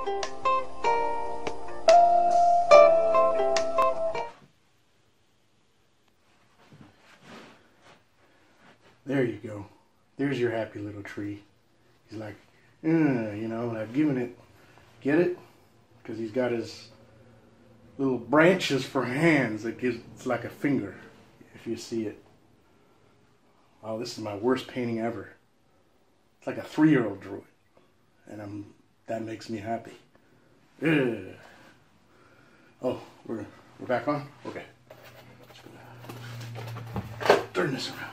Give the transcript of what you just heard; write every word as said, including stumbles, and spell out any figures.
There you go. There's your happy little tree. He's like, mm, you know, and I've given it, get it? Because he's got his little branches for hands that gives, it's like a finger, if you see it. Oh, this is my worst painting ever. It's like a three-year-old drew it. And I'm, that makes me happy. Ugh. Oh, we're, we're back on? Okay. Turn this around.